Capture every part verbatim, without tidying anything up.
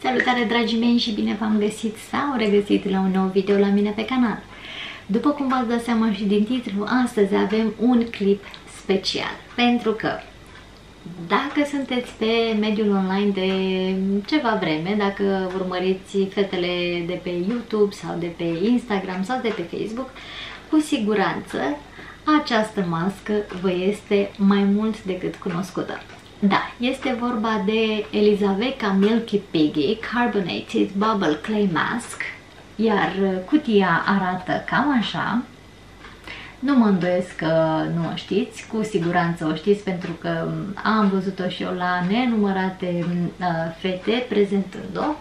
Salutare, dragii mei, și bine v-am găsit sau regăsit la un nou video la mine pe canal. După cum v-ați dat seama și din titlu, astăzi avem un clip special, pentru că dacă sunteți pe mediul online de ceva vreme, dacă urmăriți fetele de pe YouTube sau de pe Instagram sau de pe Facebook, cu siguranță această mască vă este mai mult decât cunoscută. Da, este vorba de Elizavecca Milky Piggy Carbonated Bubble Clay Mask, iar cutia arată cam așa. Nu mă îndoiesc că nu o știți, cu siguranță o știți, pentru că am văzut-o și eu la nenumărate uh, fete prezentând-o.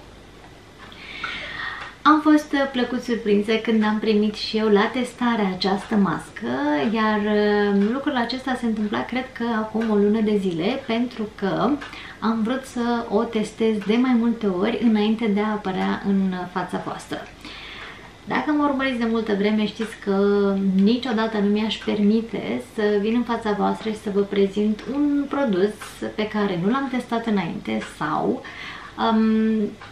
Am fost plăcut surprinsă când am primit și eu la testare această mască, iar lucrul acesta se întâmpla, cred că acum o lună de zile, pentru că am vrut să o testez de mai multe ori înainte de a apărea în fața voastră. Dacă mă urmăriți de multă vreme, știți că niciodată nu mi-aș permite să vin în fața voastră și să vă prezint un produs pe care nu l-am testat înainte sau um,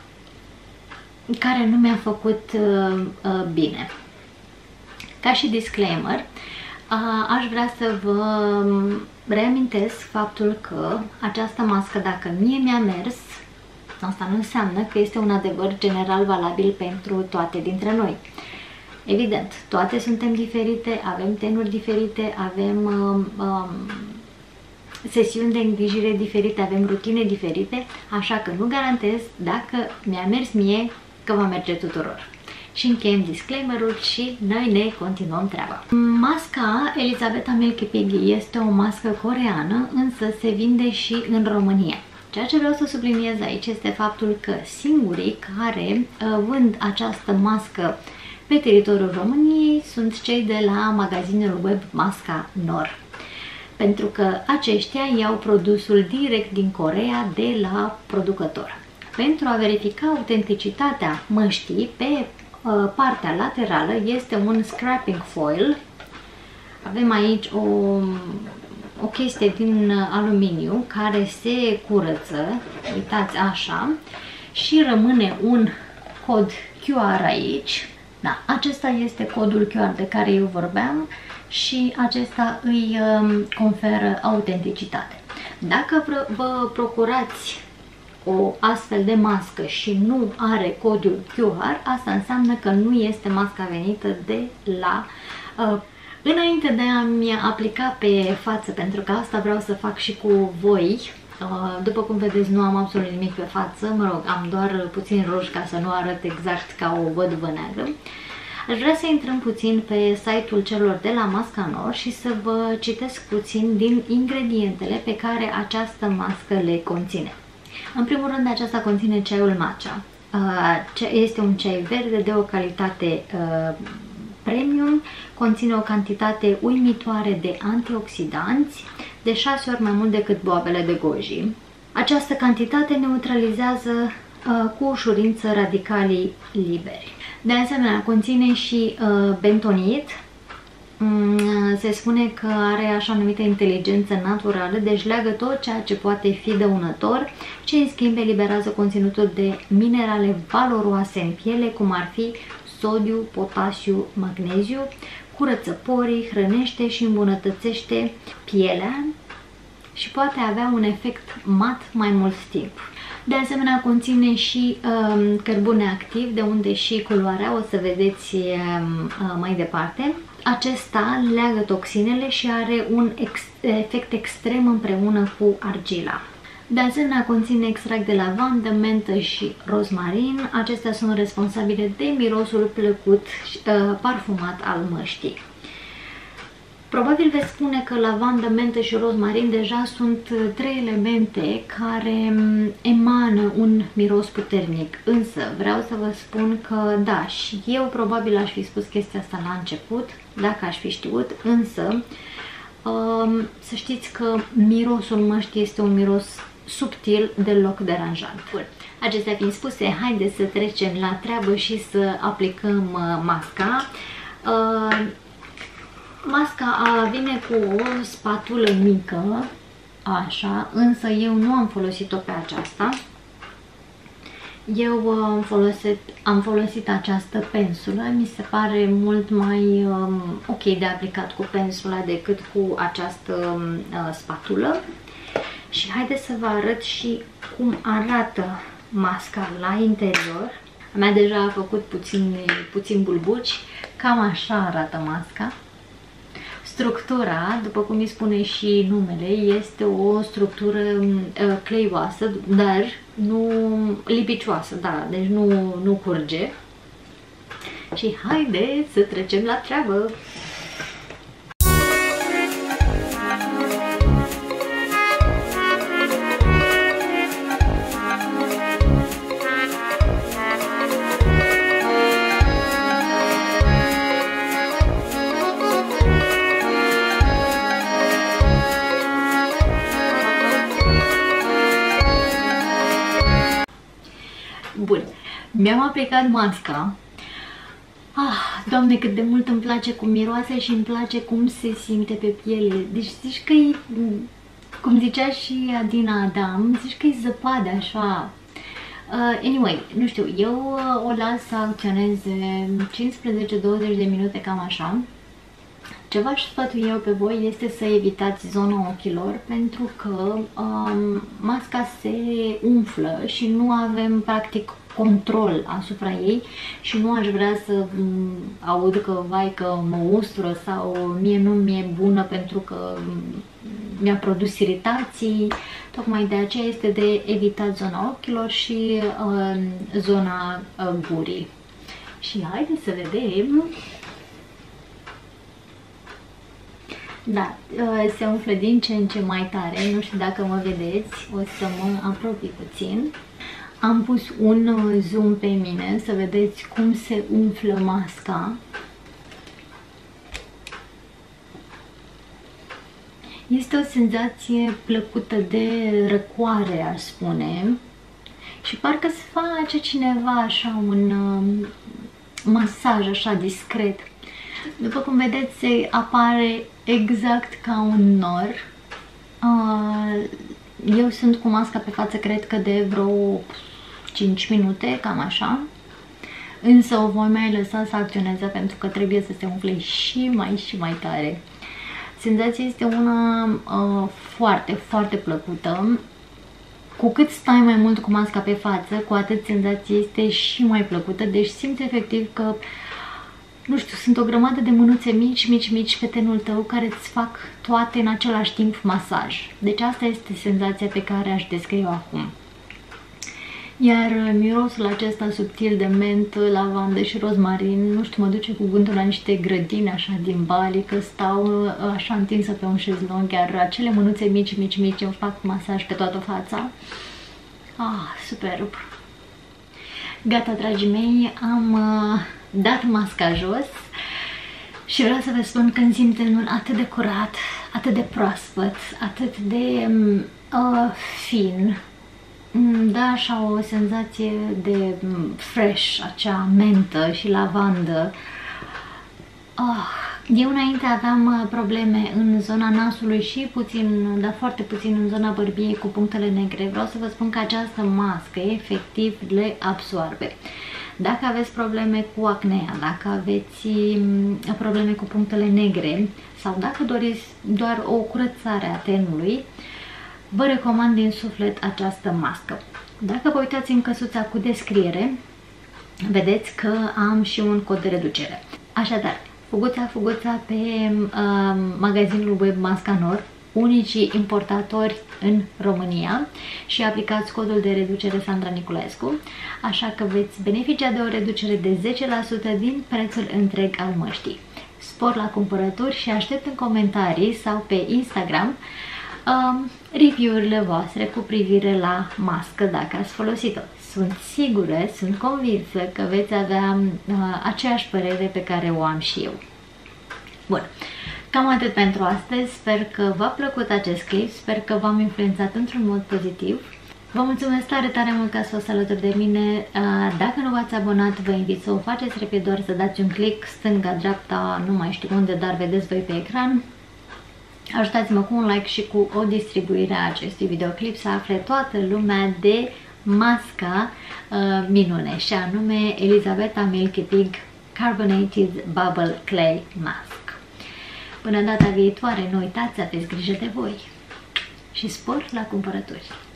care nu mi-a făcut uh, uh, bine. Ca și disclaimer, uh, aș vrea să vă reamintesc faptul că această mască, dacă mie mi-a mers, asta nu înseamnă că este un adevăr general valabil pentru toate dintre noi. Evident, toate suntem diferite, avem tenuri diferite, avem uh, uh, sesiuni de îngrijire diferite, avem rutine diferite, așa că nu garantez dacă mi-a mers mie că va merge tuturor. Și încheiem disclaimerul și noi ne continuăm treaba. Masca Elizavecca Milky Piggy este o mască coreeană, însă se vinde și în România. Ceea ce vreau să subliniez aici este faptul că singurii care uh, vând această mască pe teritoriul României sunt cei de la magazinul web Masca Nor. Pentru că aceștia iau produsul direct din Coreea de la producător. Pentru a verifica autenticitatea măștii, pe uh, partea laterală este un scrapping foil. Avem aici o, o chestie din aluminiu care se curăță, uitați așa, și rămâne un cod Q R aici. Da, acesta este codul Q R de care eu vorbeam și acesta îi um, conferă autenticitate. Dacă vă procurați o astfel de mască și nu are codul Q R, asta înseamnă că nu este masca venită de la... Uh, înainte de a-mi aplica pe față, pentru că asta vreau să fac și cu voi, uh, după cum vedeți nu am absolut nimic pe față, mă rog, am doar puțin roș ca să nu arăt exact ca o văduvă neagră. Aș vrea să intrăm puțin pe site-ul celor de la Masca Nor și să vă citesc puțin din ingredientele pe care această mască le conține. În primul rând, aceasta conține ceaiul matcha. Este un ceai verde de o calitate premium, conține o cantitate uimitoare de antioxidanți, de șase ori mai mult decât boabele de goji. Această cantitate neutralizează cu ușurință radicalii liberi. De asemenea, conține și bentonit. Se spune că are așa numită inteligență naturală, deci leagă tot ceea ce poate fi dăunător, ce în schimb eliberează conținutul de minerale valoroase în piele, cum ar fi sodiu, potasiu, magneziu, curăță porii, hrănește și îmbunătățește pielea și poate avea un efect mat mai mult timp. De asemenea, conține și um, cărbune activ, de unde și culoarea, o să vedeți um, mai departe. Acesta leagă toxinele și are un ex efect extrem împreună cu argila. De asemenea, conține extract de lavandă, mentă și rozmarin. Acestea sunt responsabile de mirosul plăcut, uh, parfumat al măștii. Probabil veți spune că lavandă, mentă și rozmarin deja sunt trei elemente care emană un miros puternic. Însă vreau să vă spun că da, și eu probabil aș fi spus chestia asta la început, dacă aș fi știut, însă să știți că mirosul măștii este un miros subtil, deloc deranjant. Acestea fiind spuse, haideți să trecem la treabă și să aplicăm masca. Masca vine cu o spatulă mică, așa, însă eu nu am folosit-o pe aceasta. Eu am folosit, am folosit această pensulă, mi se pare mult mai um, ok de aplicat cu pensula decât cu această uh, spatulă. Și haideți să vă arăt și cum arată masca la interior. A mea deja a făcut puțin, puțin bulbuci, cam așa arată masca. Structura, după cum îi spune și numele, este o structură uh, cleioasă, dar nu lipicioasă, da, deci nu, nu curge. Și haideți să trecem la treabă! Bun, mi-am aplicat masca. Ah, Doamne, cât de mult îmi place cum miroase și îmi place cum se simte pe piele. Deci zici că e, cum zicea și Adina Adam, zici că e zăpadă așa. Uh, anyway, nu știu, eu uh, o las să acționeze cincisprezece douăzeci de minute, cam așa. Ce v-aș sfătui eu pe voi este să evitați zona ochilor, pentru că um, masca se umflă și nu avem practic control asupra ei și nu aș vrea să um, aud că vai că mă ustură sau mie nu mi-e bună pentru că mi-a produs iritații. Tocmai de aceea este de evitat zona ochilor și uh, zona uh, gurii. Și haideți să vedem. Da, se umflă din ce în ce mai tare, nu știu dacă mă vedeți, o să mă apropii puțin. Am pus un zoom pe mine să vedeți cum se umflă masca. Este o senzație plăcută de răcoare, aș spune, și parcă se face cineva așa un masaj așa discret. După cum vedeți, se apare exact ca un nor. Eu sunt cu masca pe față, cred că de vreo cinci minute, cam așa. Însă o voi mai lăsa să acționeze pentru că trebuie să se umfle și mai și mai tare. Senzația este una uh, foarte, foarte plăcută. Cu cât stai mai mult cu masca pe față, cu atât senzația este și mai plăcută. Deci simți efectiv că, nu știu, sunt o grămadă de mânuțe mici, mici, mici pe tenul tău care îți fac toate în același timp masaj. Deci asta este senzația pe care aș descrie-o acum. Iar mirosul acesta subtil de ment, lavandă și rozmarin, nu știu, mă duce cu gândul la niște grădini așa din Bali, că stau așa întinsă pe un șezlong, iar acele mânuțe mici, mici, mici îmi fac masaj pe toată fața. Ah, superb! Gata, dragii mei, am uh, dat masca jos și vreau să vă spun că îmi simt tenul atât de curat, atât de proaspăt, atât de uh, fin. Da, așa o senzație de fresh, acea mentă și lavandă. Oh, eu înainte aveam probleme în zona nasului și puțin, dar foarte puțin în zona bărbiei cu punctele negre. Vreau să vă spun că această mască efectiv le absorbe. Dacă aveți probleme cu acnea, dacă aveți probleme cu punctele negre sau dacă doriți doar o curățare a tenului, vă recomand din suflet această mască. Dacă vă uitați în căsuța cu descriere, vedeți că am și un cod de reducere. Așadar, fuguța, fuguța pe uh, magazinul web Mascanor, unicii importatori în România, și aplicați codul de reducere Sandra Nicolaescu, așa că veți beneficia de o reducere de zece la sută din prețul întreg al măștii. Spor la cumpărături și aștept în comentarii sau pe Instagram Um, review-urile voastre cu privire la mască dacă ați folosit-o. Sunt sigură, sunt convinsă că veți avea uh, aceeași părere pe care o am și eu. Bun, cam atât pentru astăzi. Sper că v-a plăcut acest clip, sper că v-am influențat într-un mod pozitiv. Vă mulțumesc tare, tare mult că ați fost alături de mine. Dacă nu v-ați abonat, vă invit să o faceți repede, doar să dați un click stânga-dreapta, nu mai știu unde, dar vedeți voi pe ecran. Ajutați-mă cu un like și cu o distribuire a acestui videoclip să afle toată lumea de masca uh, minune, și anume Elizabeta Milky Pig Carbonated Bubble Clay Mask. Până data viitoare, nu uitați, aveți grijă de voi și spor la cumpărături!